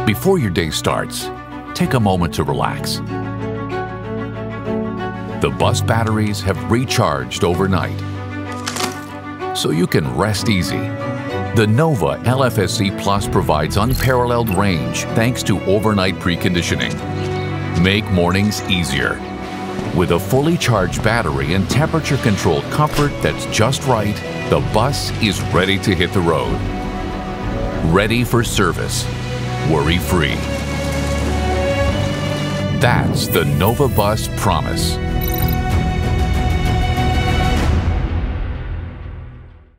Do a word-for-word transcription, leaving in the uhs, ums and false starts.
Before your day starts, take a moment to relax. The bus batteries have recharged overnight, so you can rest easy. The Nova L F S E Plus provides unparalleled range thanks to overnight preconditioning. Make mornings easier. With a fully charged battery and temperature-controlled comfort that's just right, the bus is ready to hit the road. Ready for service, worry-free. That's the Nova Bus promise.